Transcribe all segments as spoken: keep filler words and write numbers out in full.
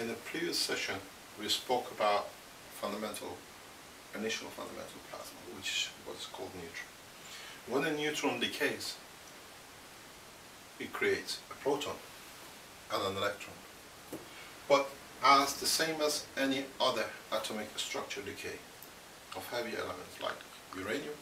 In the previous session, we spoke about fundamental, initial fundamental plasma, which was called neutron. When a neutron decays, it creates a proton and an electron. But as the same as any other atomic structure decay of heavy elements like uranium,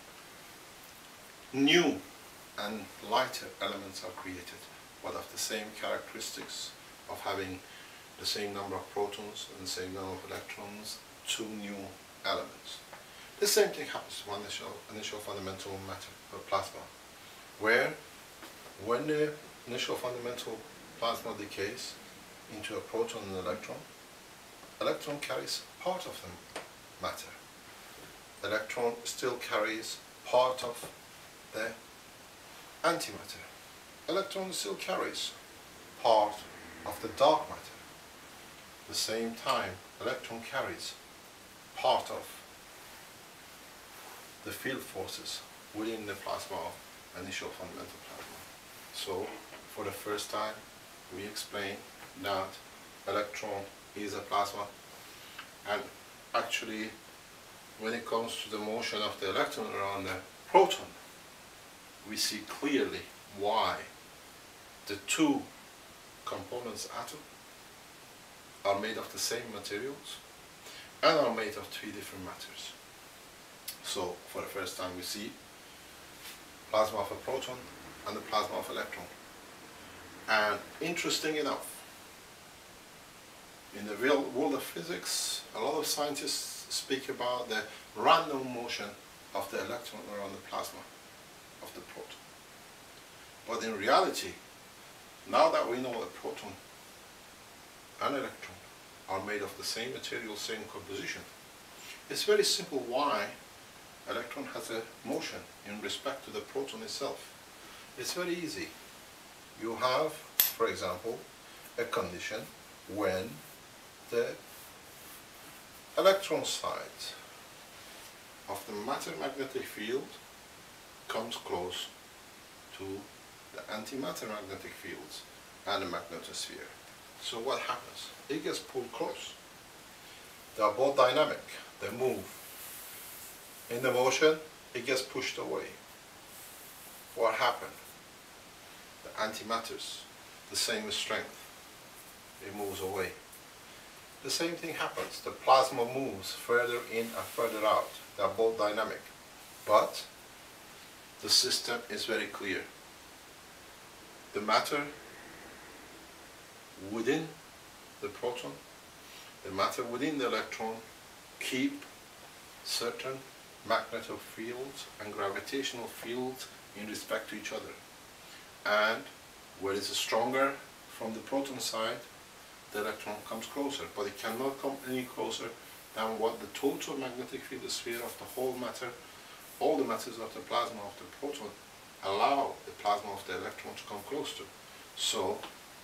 new and lighter elements are created, but of the same characteristics of having the same number of protons and the same number of electrons, two new elements. The same thing happens with initial, initial fundamental matter or plasma, where when the initial fundamental plasma decays into a proton and electron, electron carries part of the matter. Electron still carries part of the antimatter. Electron still carries part of the dark matter. At the same time, electron carries part of the field forces within the plasma of initial fundamental plasma. So, for the first time, we explain that electron is a plasma, and actually, when it comes to the motion of the electron around the proton, we see clearly why the two components atom are made of the same materials and are made of three different matters. So, for the first time, we see plasma of a proton and the plasma of electron. And interesting enough, in the real world of physics, a lot of scientists speak about the random motion of the electron around the plasma of the proton. But in reality, now that we know that proton and electron are made of the same material, same composition, it's very simple why electron has a motion in respect to the proton itself. It's very easy. You have, for example, a condition when the electron side of the matter magnetic field comes close to the antimatter magnetic fields and the magnetosphere. So what happens? It gets pulled close. They are both dynamic. They move. In the motion, it gets pushed away. What happened? The antimatters, the same strength. It moves away. The same thing happens. The plasma moves further in and further out. They are both dynamic. But the system is very clear. The matter within the proton, the matter within the electron keep certain magnetic fields and gravitational fields in respect to each other. And where it's stronger from the proton side, the electron comes closer, but it cannot come any closer than what the total magnetic field sphere of the whole matter, all the matters of the plasma of the proton, allow the plasma of the electron to come close to. So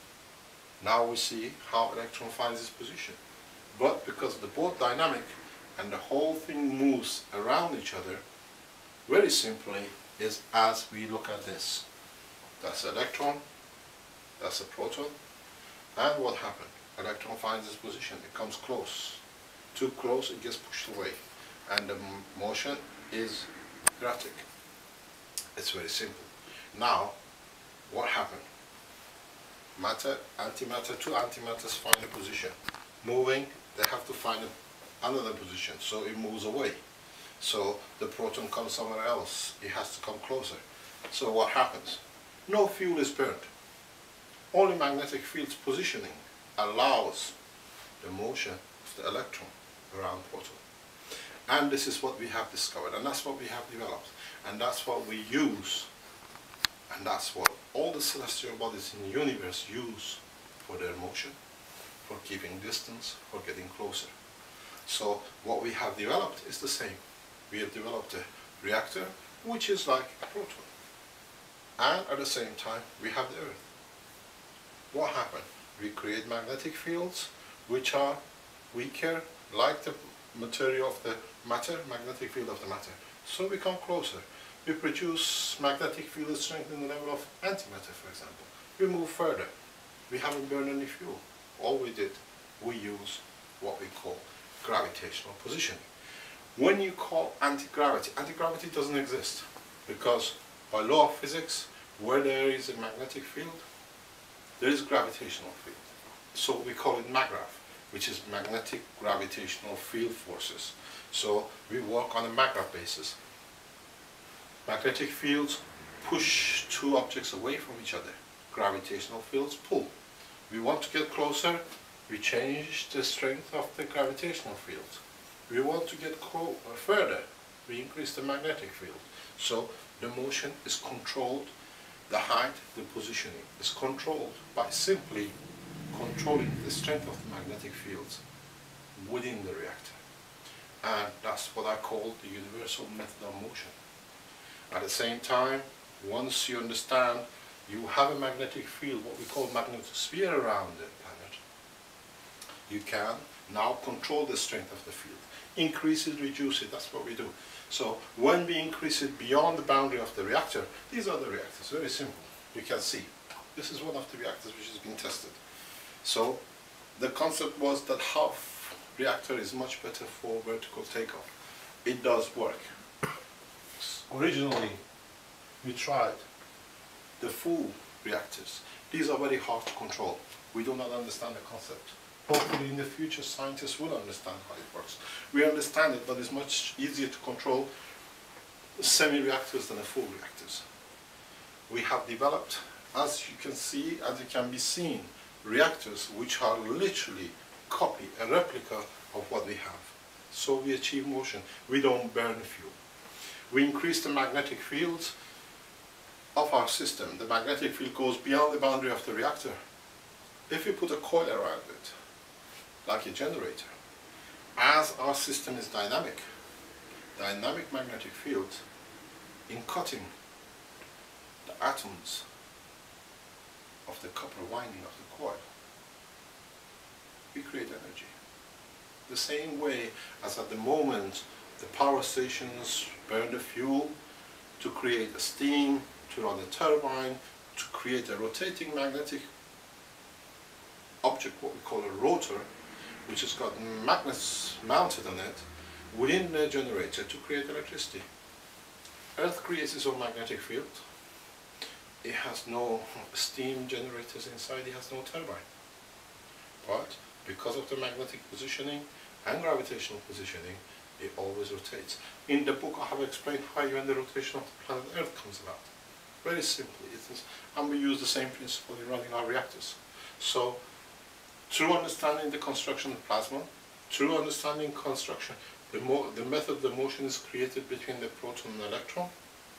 now we see how electron finds its position. But because they're both dynamic and the whole thing moves around each other, very simply is as we look at this. That's an electron, that's a proton, and what happened? Electron finds its position, it comes close. Too close, it gets pushed away. And the motion is erratic. It's very simple. Now, what happened? Matter, antimatter, two antimatters find a position. Moving, they have to find a, another position, so it moves away. So the proton comes somewhere else, it has to come closer. So what happens? No fuel is burned. Only magnetic field's positioning allows the motion of the electron around proton. And this is what we have discovered, and that's what we have developed, and that's what we use, and that's what all the celestial bodies in the universe use for their motion, for keeping distance, for getting closer. So what we have developed is the same. We have developed a reactor which is like a proton, and at the same time we have the Earth. What happened? We create magnetic fields which are weaker, like the material of the matter, magnetic field of the matter. So we come closer. We produce magnetic field strength in the level of antimatter, for example. We move further. We haven't burned any fuel. All we did we use what we call gravitational positioning. When you call anti-gravity, anti-gravity doesn't exist, because by law of physics, where there is a magnetic field, there is gravitational field. So we call it MAGRAV, which is magnetic gravitational field forces. So we work on a MAGRAV basis. Magnetic fields push two objects away from each other. Gravitational fields pull. We want to get closer, we change the strength of the gravitational field. We want to get further, we increase the magnetic field. So the motion is controlled, the height, the positioning is controlled by simply controlling the strength of the magnetic fields within the reactor. And that's what I call the universal method of motion. At the same time, once you understand you have a magnetic field, what we call magnetosphere around the planet, you can now control the strength of the field. Increase it, reduce it, that's what we do. So when we increase it beyond the boundary of the reactor, these are the reactors, very simple. You can see, this is one of the reactors which has been tested. So the concept was that half reactor is much better for vertical takeoff. It does work. Originally, we tried the full reactors. These are very hard to control. We do not understand the concept. Hopefully in the future scientists will understand how it works. We understand it, but it's much easier to control semi-reactors than a full reactors. We have developed, as you can see, as it can be seen, reactors which are literally copy, a replica of what we have. So we achieve motion. We don't burn fuel. We increase the magnetic fields of our system. The magnetic field goes beyond the boundary of the reactor. If we put a coil around it, like a generator, as our system is dynamic, dynamic magnetic field, in cutting the atoms of the copper winding of the coil, we create energy. The same way as at the moment the power stations burn the fuel to create a steam, to run a turbine, to create a rotating magnetic object, what we call a rotor, which has got magnets mounted on it within the generator to create electricity. Earth creates its own magnetic field. It has no steam generators inside, it has no turbine. But because of the magnetic positioning and gravitational positioning, it always rotates. In the book I have explained how even the rotation of the planet Earth comes about. Very simply, it is, and we use the same principle in running our reactors. So, through understanding the construction of plasma, through understanding construction, the, mo the method the motion is created between the proton and electron,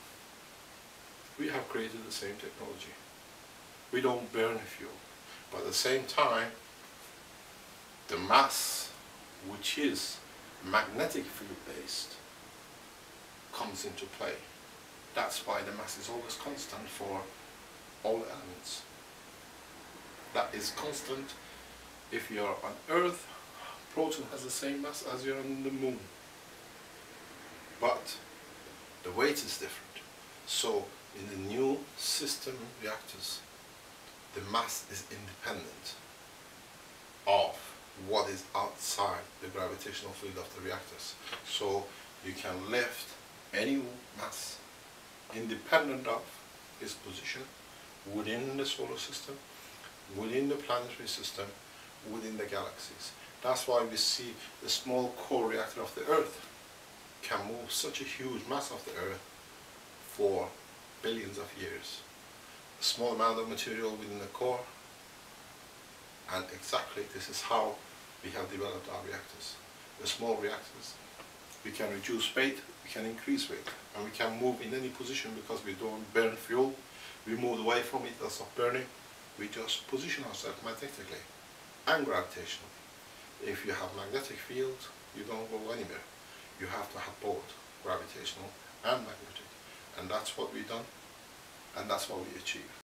we have created the same technology. We don't burn fuel, but at the same time, the mass, which is magnetic field based, comes into play. That's why the mass is always constant for all elements. That is constant if you are on Earth. Proton has the same mass as you're on the moon, but the weight is different. So in the new system reactors, the mass is independent of what is outside the gravitational field of the reactors. So you can lift any mass independent of its position within the solar system, within the planetary system, within the galaxies. That's why we see the small core reactor of the Earth can move such a huge mass of the Earth for billions of years. A small amount of material within the core, and exactly this is how we have developed our reactors. The small reactors, we can reduce weight, we can increase weight, and we can move in any position because we don't burn fuel. We move away from it as of burning. We just position ourselves magnetically and gravitationally. If you have magnetic field, you don't go anywhere. You have to have both gravitational and magnetic. And that's what we've done, and that's what we achieve.